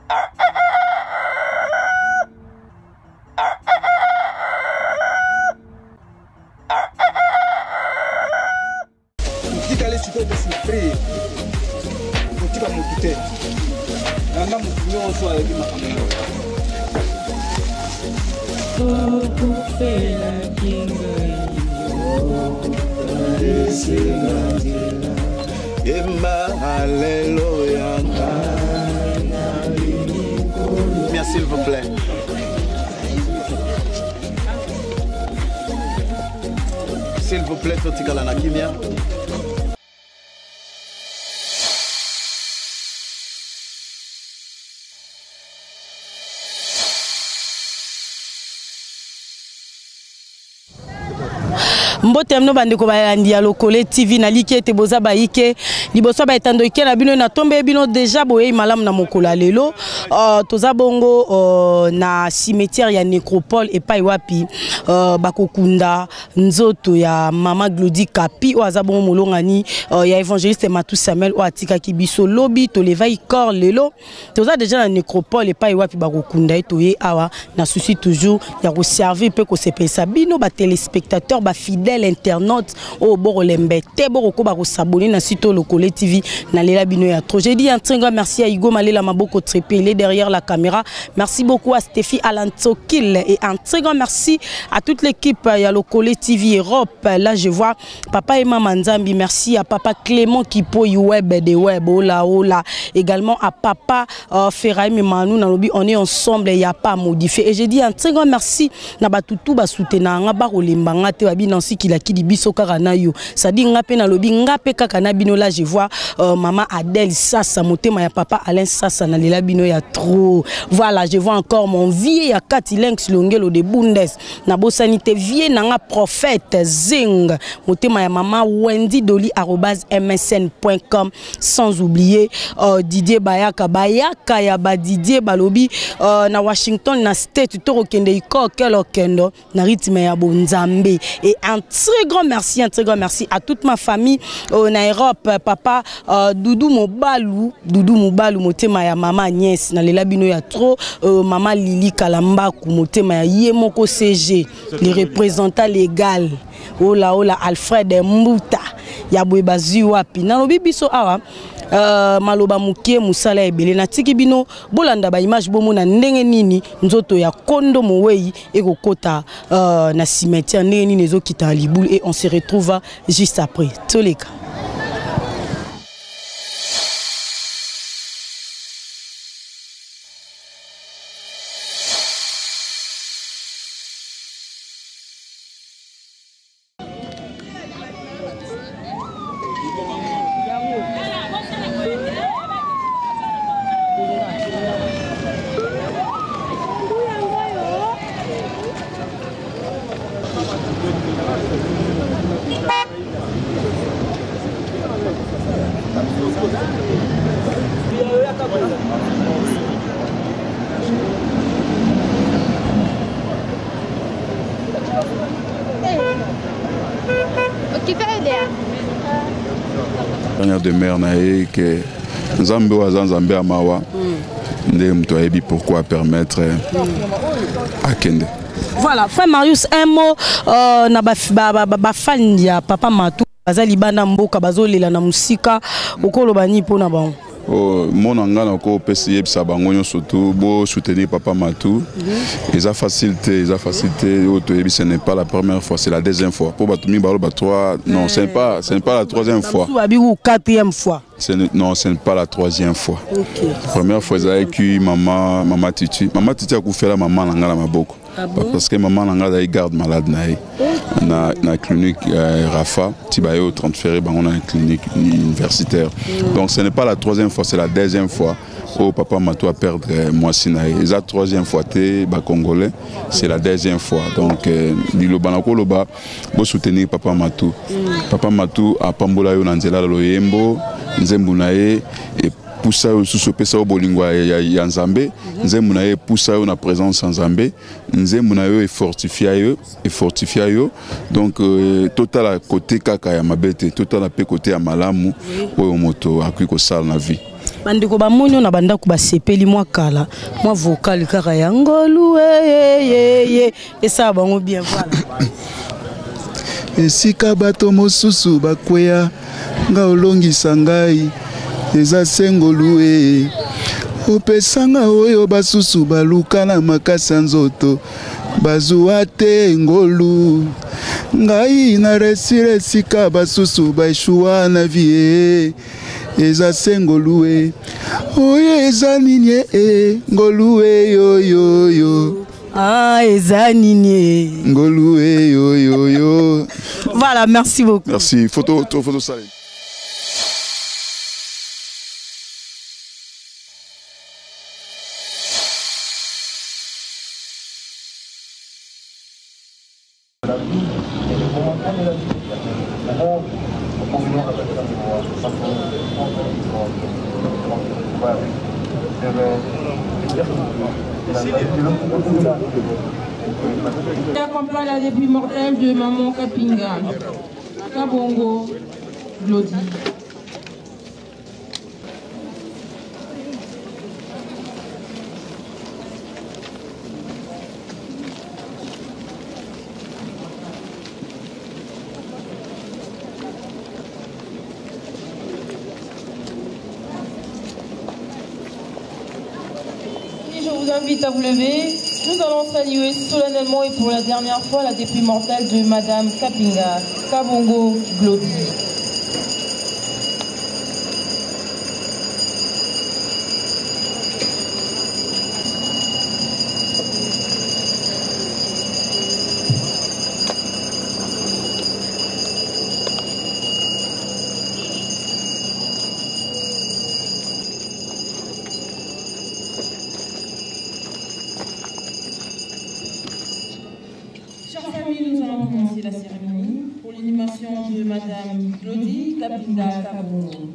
Merci, s'il vous plaît. S'il vous plaît, Totikala Nakimia. Mbote mno bandeko bayandi ya Lokole TV na like te boza baike liboso ba etando ike na bino na tombe bino déjà boye malamu na mokola lelo toza bongo na cimetière ya nécropole epai wapi bakokunda nzoto ya mama Glody Kapi o aza bongo molongani ya évangéliste Matou Samuel o atika kibiso lobi to levai corps lelo toza déjà na nécropole epai wapi bakokunda etoye awa na souci toujours ya ko servir pe ko sepesa bino ba téléspectateurs ba fidèles internautes au Borolembe te boroko ba ko s'abonner na site Lokole TV na lela bino ya trop. J'ai dit un très grand merci à Hugo Malela Maboko Trépé, il est derrière la caméra. Merci beaucoup à Stéphie Alantokil et un très grand merci à toute l'équipe ya Lokole TV Europe. Là je vois papa et maman Nzambi, merci à papa Clément Kipo web de web ola ola, également à papa Ferraim Manou na lobi on est ensemble, il y a pas modifié. Et j'ai dit un très grand merci na batutu ba soutenir nga ba rolembanga te babi nansi kila ki di biso kaka na yo. Ça dit nga pe na lobi nga pe kaka na bino. Là je vois maman Adèle Sassa motema ya papa Alain Sassa na lela bino ya trop. Voilà, je vois encore mon vieux ya Katilenx Longelo de Bundes na bosanité vieux nanga prophète Zing motema ya maman Wendy Doli @msn.com, sans oublier Didier Bayaka ya ba Didier Balobi na Washington na state toro kende iko kelo kendo na rythme ya bonzambe. Et un très grand merci à toute ma famille na Europe, papa Doudou Mobalou motema ya mama Agnès na lela bino ya trop, maman Lili Kalambaku motema ya Yemoko CG, les représentants légal ola Alfred Mbuta ya Bwebazi wapi na lobi biso awa maloba mukie musala ebele na tiki bino bolanda ba image bomona ndenge nini nzoto ya Kondo Mowei ekokota na cimetière ndenge nini ezokita libulu. Et on se retrouve juste après toleka. de mère nae que Nzambe wa Nzambe amawa nde mto ebi pourquoi permettre à Kende. Voilà, frère Marius, un mot na ba fan ya papa Matou bazali bana mboka bazolela na musika okolo bani pona ba. Mon angana ko pesi yebisa bango nyonso surtout bo soutenir papa Matou. Ils a facilité ce n'est pas la première fois, c'est la deuxième fois. Pour batumi balo ba 3, non, ce n'est pas la troisième fois. Ou quatrième fois. Non, ce n'est pas la troisième fois. Okay. La première fois ils a eu maman Titi. Maman Titi a fait la maman ngala maboko. Ah bon? Parce que maman ngala elle garde malade nae. Na clinique Rafa, Tibayo transféré dans une clinique universitaire. Donc ce n'est pas la troisième fois, c'est la deuxième fois où papa Matou a perdu moi Sinaï. Et la troisième fois t'es congolais, c'est la deuxième fois. Donc bilo banako loba bo soutenir papa Matou. Papa Matou a pambola yo nanzela loyembo, nzembunaye et poussa sous ce pesa au bolingwa ya Nzambe, nzemunaye poussa na présence en Nzambe, nzemunaye et fortifia yo. Donc total à côté kaka ya mabete, total à côté ya malamu oyo moto akui ko sala na vie. bandeko bamoni na bandako basepeli mwa kala mwa vocal kaka ya ngolu esa bango bien voilà. Esika bato mosusu bakweya nga olongisa ngai eza sengolu opesanga oyo basusu baluka na makasa nzoto bazuwa te ngolu ngai na resire esika basusu baishuwa na vie eza sengolu oyo eza nini ngolu yo ah eza nini ngolu yo. Voilà, merci beaucoup. Merci. Photo salée. Qui accompagne la dépouille mortelle de Maman Kapinga, Kabongo, Glody. Je vous invite à vous lever. Nous allons saluer solennellement et pour la dernière fois la dépouille mortelle de Madame Kapinga, Kabongo Glody. Nous allons commencer la cérémonie pour l'inhumation de Madame Glody Kapinga Kabongo.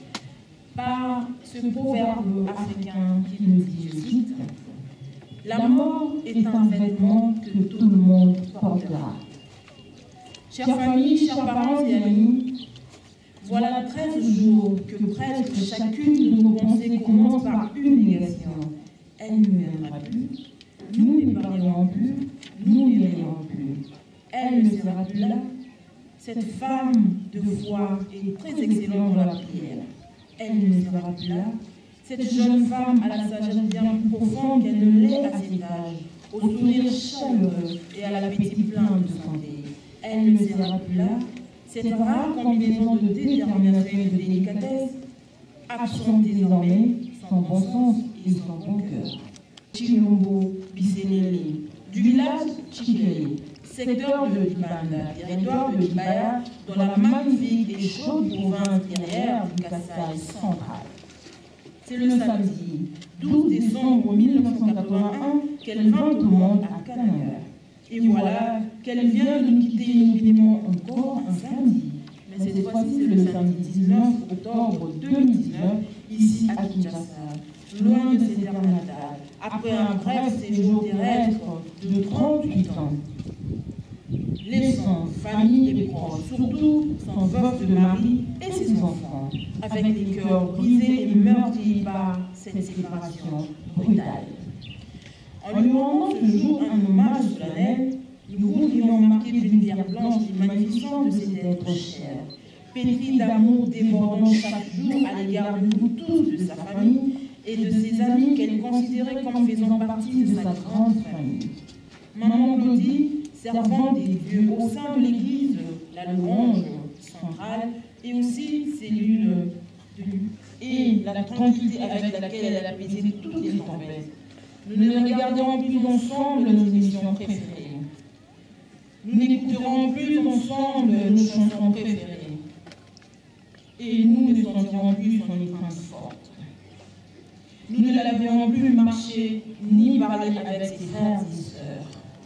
Par ce proverbe africain qui nous dit, je cite, « La mort est un vêtement que tout le monde portera. » Chères familles, chers parents et amis, voilà 13 jours que presque chacune de nos pensées commence par une négation. Elle ne viendra plus, nous ne parlerons plus, nous ne verrons plus. Elle ne sera plus là. Cette femme de foi est très excellente dans la prière. Elle ne sera plus là. Cette jeune femme a la sagesse bien plus profonde qu'elle ne l'est à cet âge, au sourire chaleureux et à l'appétit plein de santé. Elle ne sera plus là. Cette rare combinaison de détermination et de délicatesse absente désormais son bon sens et son bon cœur. Chilombo Biseneli, du village Chikeli, secteur de Libanda, territoire de Libaya, dans la magnifique et chaude province guerrière du Kasaï central. C'est le samedi 12 décembre 1981 qu'elle vint au monde à Kananga. Et voilà qu'elle vient de nous quitter inopinément encore un samedi. Mais cette fois-ci, c'est le samedi 19 octobre 2019, ici à Kinshasa, loin de ses terres natales, après un bref séjour terrestre de 38 ans. Laissant famille et proches, surtout son veuf de mari et ses enfants, avec les cœurs brisés et meurtris par cette séparation brutale. En lui rendant ce jour un hommage solennel, nous voudrions marquer d'une pierre blanche les magnificence de cet être cher, pétri d'amour débordant chaque jour à l'égard de nous tous, de sa famille et de ses amis qu'elle considérait comme faisant partie de sa grande famille. Maman Glody, servant des dieux au sein de l'église, la louange centrale, et aussi cellule et la tranquillité avec laquelle elle a apaisé toutes les tempêtes. Nous ne regarderons plus ensemble nos émissions préférées. Nous n'écouterons plus ensemble nos chansons préférées. Et nous ne sentirons plus son étreinte forte. Nous ne la verrons plus marcher ni parler avec ses frères et sœurs.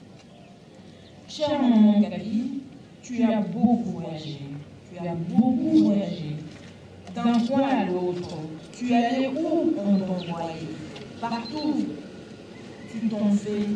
Chère maman Gabi, tu as beaucoup voyagé. Tu as beaucoup voyagé. D'un coin à l'autre, tu es allé où on t'envoyait. Partout, tu t'en fais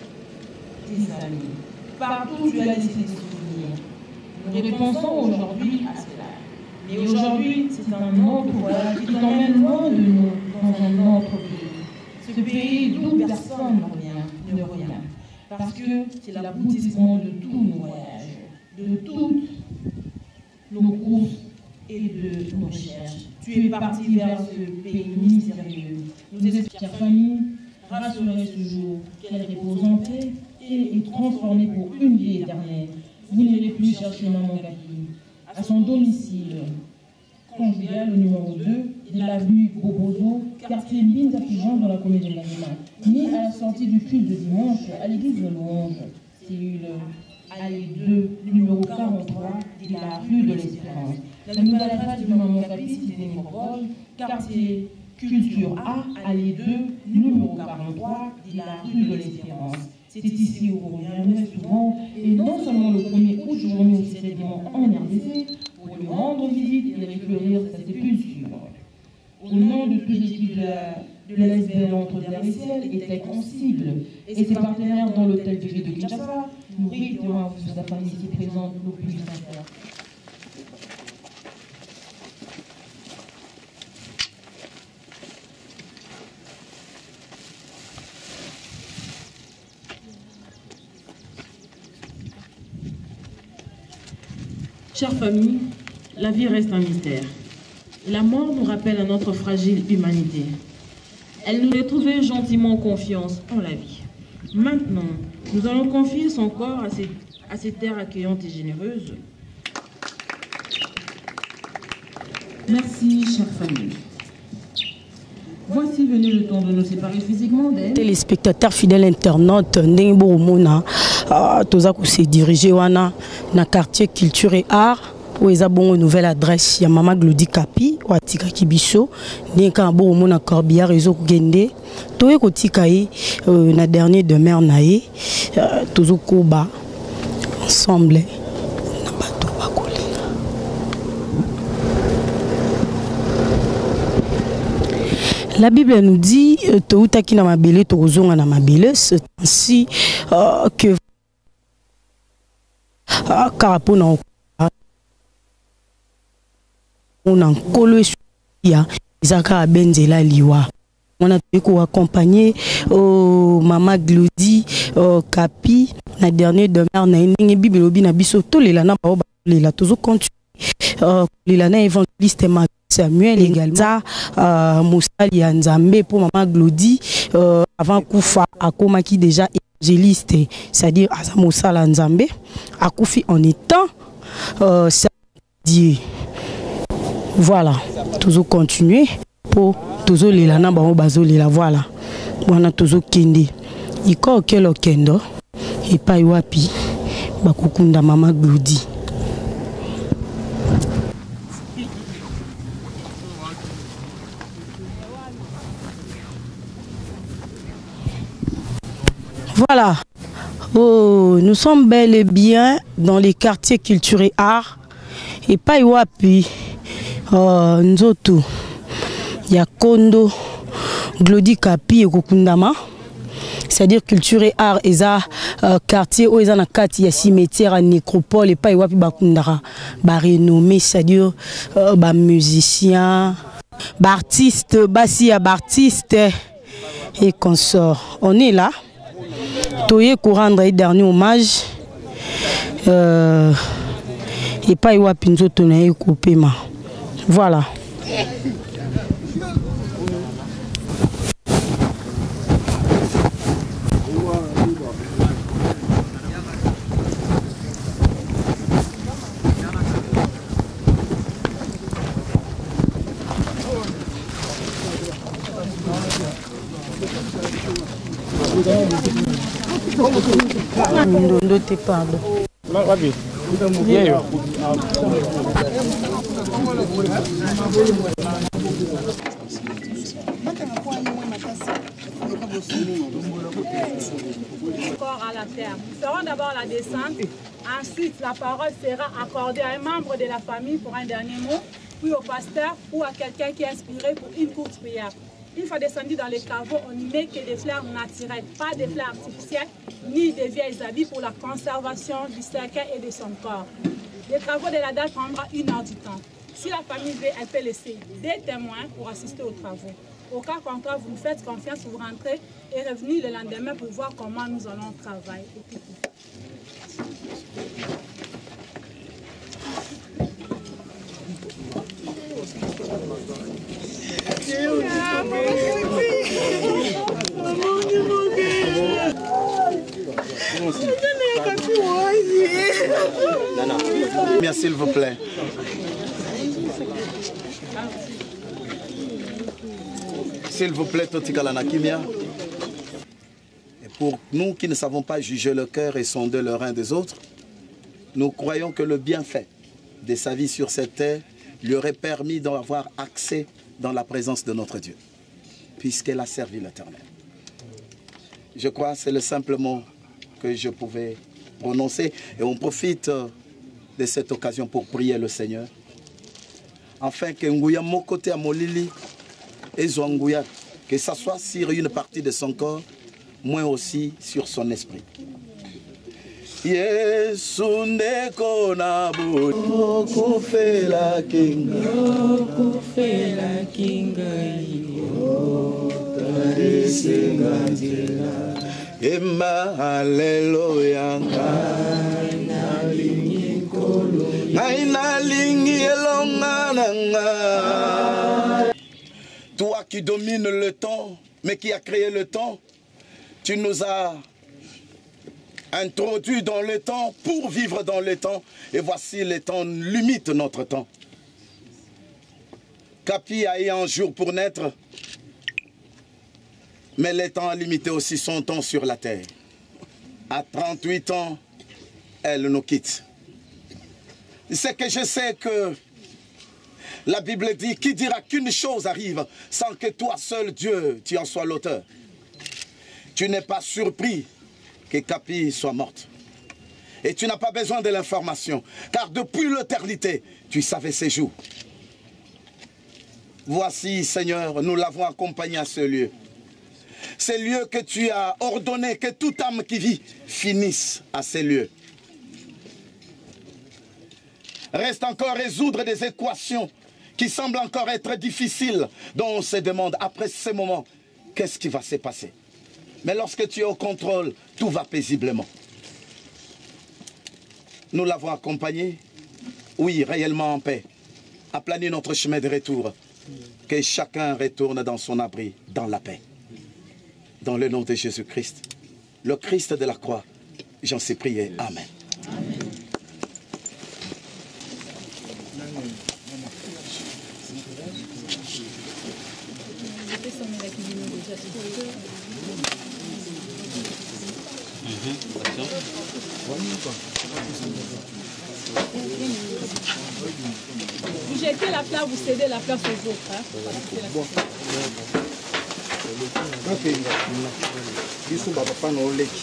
des amis. Partout, tu as laissé des souvenirs. Nous repensons aujourd'hui à cela. Et aujourd'hui, c'est un autre voyage qui t'emmène loin de nous, dans un autre pays. Ce pays d'où personne ne revient. Parce que c'est l'aboutissement de tous nos voyages, de toutes nos courses et de nos recherches. Tu es parti vers ce pays mystérieux. Nous espérons, chère famille, rassurer ce jour, qu'elle repose en paix et est transformée pour une vie éternelle. Vous n'irez plus chercher maman Gabi à son domicile conjugal au numéro 2 de l'avenue Bobozo, quartier Binza Pigeon dans la commune de Lanima, ni à la sortie du culte de dimanche à l'église de Louange, cellule allée 2, numéro 43 de la rue de l'Espérance. La nouvelle adresse de maman Gabi, cité des Métropoles, quartier Culture A, allée 2, numéro 43 de la rue de l'Espérance. C'est ici où vous reviendrez souvent, et non seulement le 1er août, journée officiellement en RDC, pour lui rendre visite et récupérer sa sépulture. Au nom de toute l'équipe de l'ASBL entre terre et ciel et Tech en cible, et ses partenaires dans l'hôtel de ville de Kinshasa, nous réitérons à vous, sa famille ici présente, nos plus sincères. Chère famille, la vie reste un mystère. La mort nous rappelle à notre fragile humanité. Elle nous a trouvé gentiment confiance en la vie. Maintenant, nous allons confier son corps à ces terres accueillantes et généreuses. Merci, chère famille. Voici venu le temps de nous séparer physiquement d'elle. Téléspectateurs fidèles internautes, Ndengbo Mona, Tozaku s'est dirigé wana na quartier culture et art. Où ils ont une nouvelle adresse, il y a Maman Glody Kapi, ou Atika Kibiso, Nenka Bo Mona Corbillard, Réseau Gende, Toé Kotikaï, na dernier demeure Naé, Tozo Koba, ensemble, Nabato Bakoli. La Bible nous dit, Touta qui n'a ma belle, Tozo na ma belle, c'est ainsi que Carapon on a collé sur Isaka Benzela Liwa. On a accompagné Maman Glody Kapi, la dernière demeure na une Bible obi na biso to les lana ba la toujours continue les lana évangéliste Samuel également Moussali Nzambe pour Maman Glody avant Koufa akomaki déjà évangéliste, c'est-à-dire Asa Moussala Nzambe akoufi en étant Dieu. Voilà, toujours continuer pour toujours les lana ba bazo les la voilà. Wana toujours kende. Iko kelo kendo et pas wapi bakukunda Maman Glody. Voilà. Oh, nous sommes bel et bien dans les quartiers culture et art et pas wapi. Nzoto ya Kondo Glody Kapi et Kokundama, c'est-à-dire culture et art et ça quartier où ils en a quatre il y a cimetière à nécropole et pas wapi bakundara ba renommé, c'est-à-dire ba musicien, ba artiste, basi ba artiste et consorts. On est là toye pour rendre un dernier hommage et pas wapi nzoto na coupé ma. Voilà. Ndondo te pardon. Corps à la terre. Nous ferons d'abord la descente. Ensuite, la parole sera accordée à un membre de la famille pour un dernier mot, puis au pasteur ou à quelqu'un qui est inspiré pour une courte prière. Une fois descendu dans les caveaux, on n'y met que des fleurs naturelles, pas des fleurs artificielles, ni des vieilles habits pour la conservation du cercueil et de son corps. Les travaux de la dalle prendra 1 heure du temps. Si la famille veut, elle peut laisser des témoins pour assister aux travaux. Au cas contraire, vous nous faites confiance, vous rentrez et revenez le lendemain pour voir comment nous allons travailler. Bien, s'il vous plaît. S'il vous plaît, Totikala Nakimia. Et pour nous qui ne savons pas juger le cœur et sonder le rein des autres, nous croyons que le bienfait de sa vie sur cette terre lui aurait permis d'avoir accès dans la présence de notre Dieu, puisqu'elle a servi l'Éternel. Je crois que c'est le simple mot que je pouvais prononcer. Et on profite de cette occasion pour prier le Seigneur, afin que Nguya Mokote Amolili et Zouangouya, que ça soit sur une partie de son corps, moins aussi sur son esprit. Yesu ndeko na bo kufela kinga Emma haleluya Toi qui domines le temps, mais qui as créé le temps, tu nous as introduits dans le temps pour vivre dans le temps. Et voici le temps limite notre temps. Kapi a eu un jour pour naître, mais le temps a limité aussi son temps sur la terre. À 38 ans, elle nous quitte. C'est que je sais que la Bible dit, qui dira qu'une chose arrive sans que toi seul, Dieu, tu en sois l'auteur. Tu n'es pas surpris que Kapi soit morte. Et tu n'as pas besoin de l'information, car depuis l'éternité, tu savais ses jours. Voici, Seigneur, nous l'avons accompagné à ce lieu. Ces lieux que tu as ordonné que toute âme qui vit finisse à ces lieux. Reste encore résoudre des équations qui semblent encore être difficiles, dont on se demande après ce moment, qu'est-ce qui va se passer? Mais lorsque tu es au contrôle, tout va paisiblement. Nous l'avons accompagné, oui, réellement en paix, aplani notre chemin de retour, que chacun retourne dans son abri, dans la paix. Dans le nom de Jésus-Christ, le Christ de la croix, j'en sais prier. Amen. Amen. Vous jetez la place, vous cédez la place aux autres. Hein? Biso papa na oleki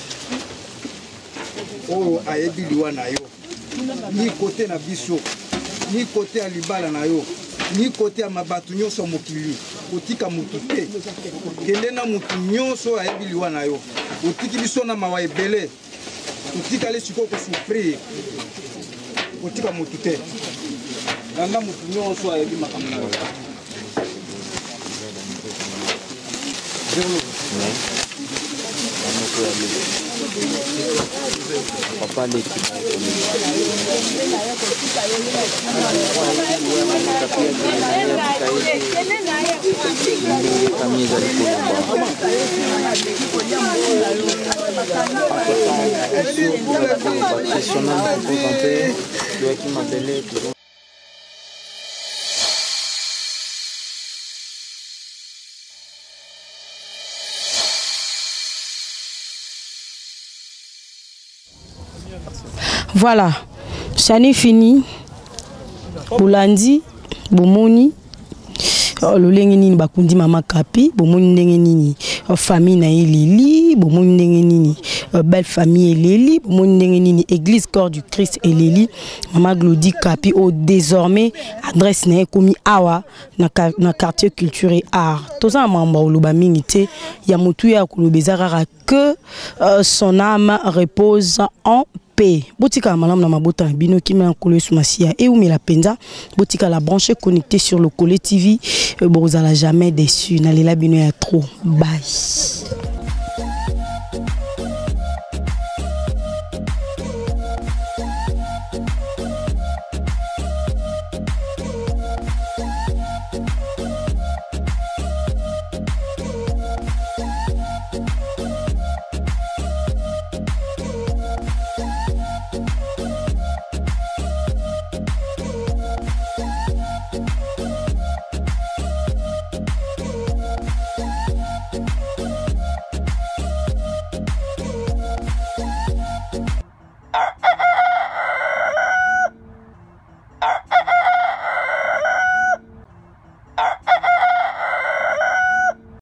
oyo ayebi liwa na yo ni kote na biso ni kote ya libala na yo ni kote ya mabatu nyonso ya mokili kotika mutu te kende na mutu nyonso ayebi liwa na yo otiki biso na mawa ebele totikali sikoyo kosufrir kotika mutu te landa mutu nyonso ayebi makambo na yo. Papa Voilà, ça n'est fini. Boulandi, Bomoni, Lolengeni Bakundi Mama Kapi, Bomoni Nengeni, famille na Lili, Bomoni Nengeni, belle famille Lili, Bomoni Nengeni, église corps du Christ et Lili, Mama Glody Kapi, au désormais adresse na komi awa na quartier culture et art. Tout ça mamba oloba mingite ya mutu ya kolobezara que son âme repose en P. Botika malam na mabota bino qui met en collé sous masia et où met la penza. Botika la branche connectée sur le Collet TV. Bozala jamais déçu. Nalela bino ya trop. Bye.